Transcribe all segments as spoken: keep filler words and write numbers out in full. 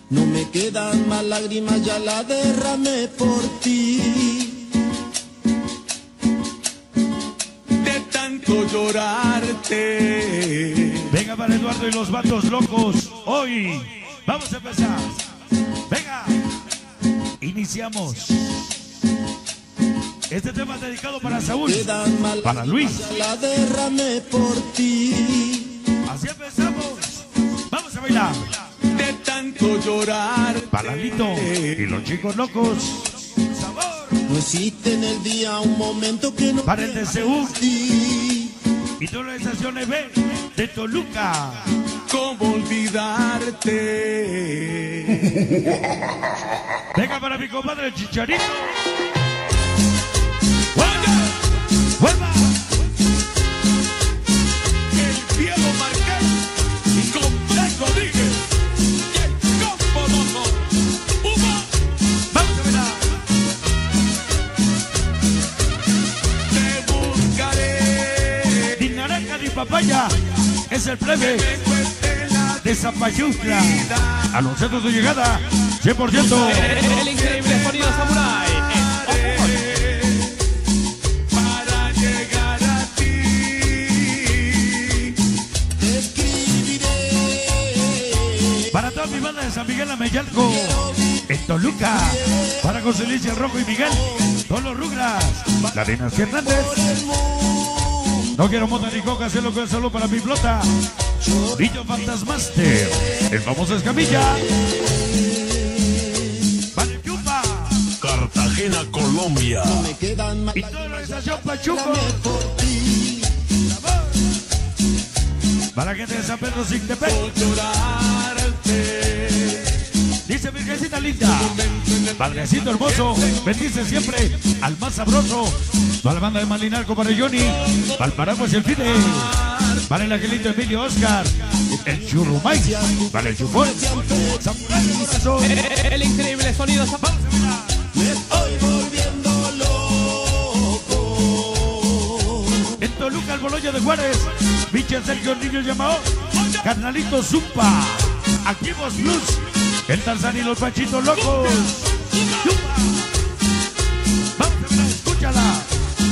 No me quedan más lágrimas, ya la derramé por ti. De tanto llorarte. Venga para Eduardo y los vatos locos. Hoy vamos a empezar. Venga, iniciamos. Este tema es dedicado para Saúl, para Luis. La derramé por ti. Así empezamos. Vamos a bailar. De tanto llorar. Para Lito y los chicos locos. Sabor. No existe en el día un momento que no. Para el de Seúl y toda la estación B de Toluca. ¿Cómo olvidarte? Venga para mi compadre el Chicharito. ¡Vuelva! ¡Vuelva! El cielo marcado con Frank Rodríguez y el campo loco. ¡Uma! ¡Vamos a bailar! Te buscaré. Ni naranja ni papaya. Es el plebe de Zapayucla. Anunciando su llegada. cien por ciento. El increíble sonido Samurai. Para llegar a ti. Te escribiré. Para toda mi banda de San Miguel Ameyalco, en Toluca, para José Luis el Rojo y Miguel, todos los Rugras, la Dinastía Hernández. No quiero mota ni coca, sé lo que es solo para mi flota. Niño Fantasmaster, el famoso Escamilla. Vale, Yupa. Cartagena, Colombia. No me quedan más Y toda la estación Pachuco. lágrimas por ti. Para la gente de San Pedro Sictepec. Por llorarte. Dice Virgencita linda, Padrecito hermoso, bendice siempre al más sabroso. Para la banda de Malinalco, para Johnny, para el Paraguas y el Fide, para el Angelito Emilio Oscar, el Churro Mike, para el Chupón, Samurai, abrazo. El increíble sonido Samurai. Me estoy volviendo loco. En Toluca, el Boloño de Juárez, Michel Sergio Niño Llamao, Carnalito Zumpa, Activos Blues, el Tarzán y los Panchitos Locos. Yupa. Vamos a ver, escúchala.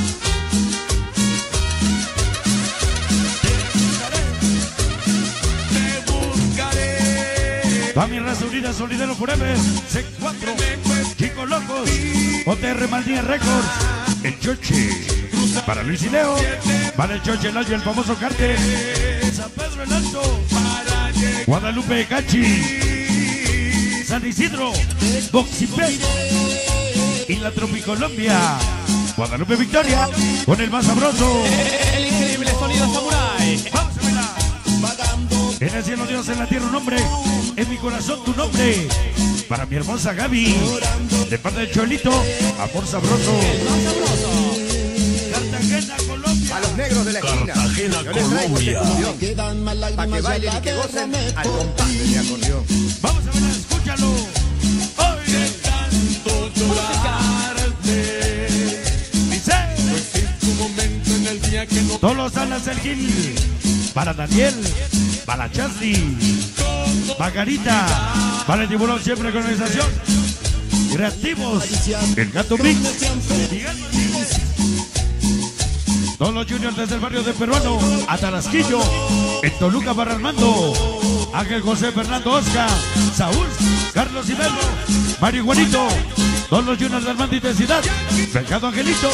Va mi raza unida, solidero forever, C cuatro, Chicos Locos, O T R Maldía Records, el Choche, para Luis y Leo, para el Choche, el Ayo, el famoso Carte, San Pedro el Alto, Guadalupe Cachi, San Isidro, Boxipet y la Tropicolombia, Guadalupe Victoria, con el más sabroso. El increíble sonido Samurai. Vamos a bailar. En el cielo Dios, en la tierra un hombre, en mi corazón tu nombre. Para mi hermosa Gaby, de parte de Cholito, amor sabroso. Más sabroso. Cartagena, Colombia. A los negros de la esquina. Cartagena, Yo les traigo esta Colombia. canción Me quedan más para que lágrimas, ya bailen la y que gocen derramé al por compás de mi ti. acordeón. Vamos a ver, escúchalo. Oye, Tanto llorarte. dice. No existe un momento en el día que no. Todos los alas del Gil. Para Daniel, para Chasly, Margarita, para el Tiburón siempre con organización. Creativos, el Gato Mix, Miguel Martínez. Todos los juniors desde el barrio de Peruano, a Tarasquillo, en Toluca para Armando, Ángel José Fernando Oscar, Saúl, Carlos Iberro, Mario Juanito, todos los juniors de Armando Intensidad, Mercado Angelito,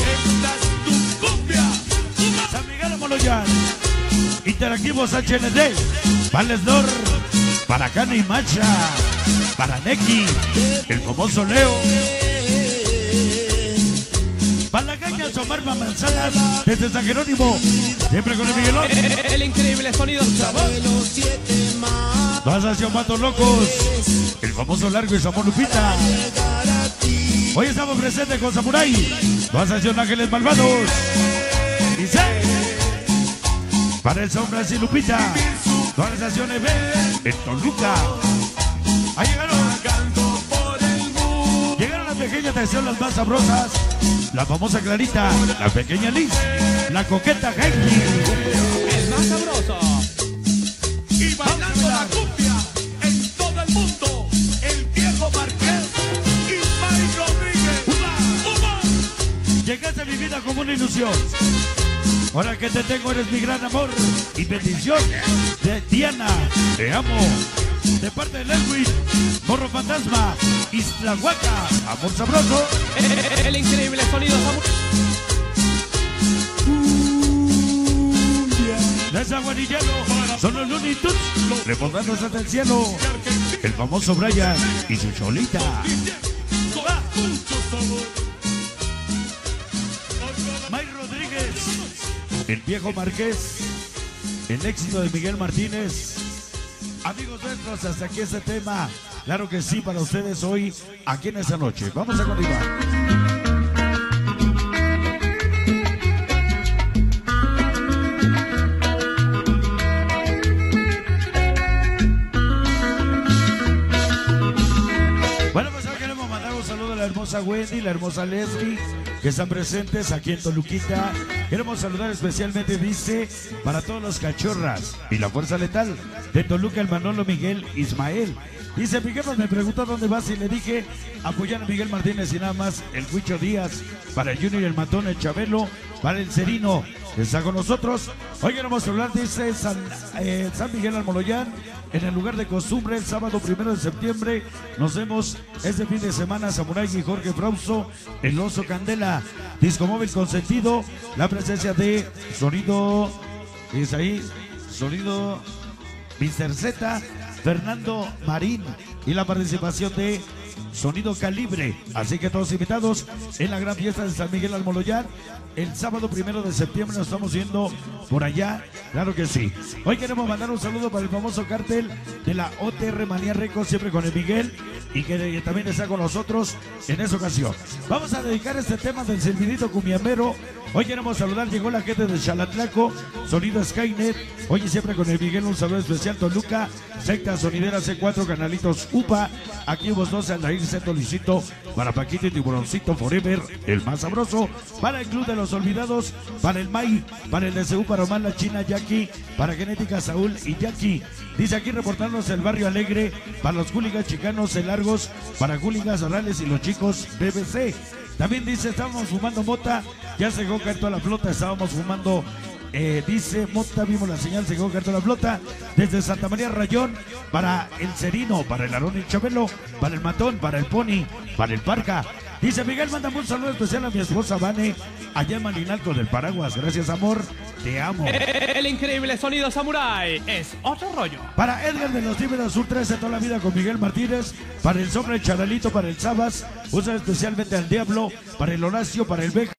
San Miguel Amoloyán, Interactivos H N D, Valesdor, para Cana y Macha, para Neki, el famoso Leo, para la caña Somar Manzanas, desde San Jerónimo, siempre con el Miguelón. El increíble sonido Samurai. Pasación Matos Locos, el famoso Largo y Samón Lupita. Hoy estamos presentes con Samurai, Pasación Ángeles Malvados. Dice, para el Sombras y Lupita, Organización E B, en Toluca. Ahí llegaron. Llegaron las pequeñas tradiciones, las más sabrosas. La famosa Clarita, la pequeña Liz, la coqueta Heidi. El más sabroso. Y bailando la cumbia en todo el mundo. El Dice mi vida como una ilusión. Ahora que te tengo eres mi gran amor y bendición. De Diana, te amo. De parte de Leslie, Morro Fantasma, Iztlahuaca, amor sabroso. El increíble sonido samurai. De esa guanillano, son los Looney Tunes, reportándose hasta el cielo. El famoso Brian y su cholita. May Rodríguez, el viejo Marqués, el éxito de Miguel Martínez. Amigos nuestros, hasta aquí este tema. Claro que sí, para ustedes hoy, aquí en esta noche. Vamos a continuar. Bueno, pues ahora queremos mandar un saludo a la hermosa Wendy, la hermosa Leslie, que están presentes aquí en Toluquita. Queremos saludar especialmente, dice, para todos los cachorras y la fuerza letal de Toluca, el Manolo Miguel Ismael. Dice, Miguel me preguntó dónde vas y le dije, apoyar a Miguel Martínez y nada más, el Huicho Díaz, para el Junior, el Matón, el Chabelo, para el Cerino, que está con nosotros. Hoy queremos hablar, dice, San, eh, San Miguel Almoloyán, en el lugar de costumbre, el sábado primero de septiembre. Nos vemos este fin de semana, Samurai y Jorge Frausto, el Oso Candela, Disco Móvil Consentido, la presencia de Sonido, dice ahí, Sonido mister Z, Fernando Marín y la participación de Sonido Calibre. Así que todos invitados en la gran fiesta de San Miguel Almoloyán. El sábado primero de septiembre nos estamos viendo por allá, claro que sí. Hoy queremos mandar un saludo para el famoso cártel de la O T R Manía Records, siempre con el Miguel, y que también está con nosotros en esa ocasión. Vamos a dedicar este tema del silbidito cumbiambero. Hoy queremos saludar, llegó la gente de Chalatlaco, Sonido Skynet. Hoy y siempre con el Miguel, un saludo especial. Toluca, Secta Sonidera C cuatro, Canalitos U P A, Activos doce, Aldair, Ceto Luisito, para Paquito y Tiburoncito Forever, el más sabroso, para el Club de los Olvidados, para el May, para el D C U, para Omar La China, Jackie, para Genética Saúl y Jackie. Dice aquí reportarnos el Barrio Alegre, para los hooligans chicanos, el Largos, para hooligans orales y los chicos B B C. También dice, estábamos fumando mota, ya se dejó caer toda la flota, estábamos fumando, eh, dice, mota, vimos la señal, se dejó caer toda la flota, desde Santa María Rayón, para el Cerino, para el Arón y Chabelo, para el Matón, para el Pony, para el Parca. Dice, Miguel, mándame un saludo especial a mi esposa Vane, allá en Malinalco del Paraguas. Gracias, amor, te amo. El increíble sonido samurai es otro rollo. Para Edgar de los Tíberos Sur trece, toda la vida con Miguel Martínez. Para el Sombra, el Charalito, para el Sabas. Usa especialmente al Diablo, para el Horacio, para el Beja.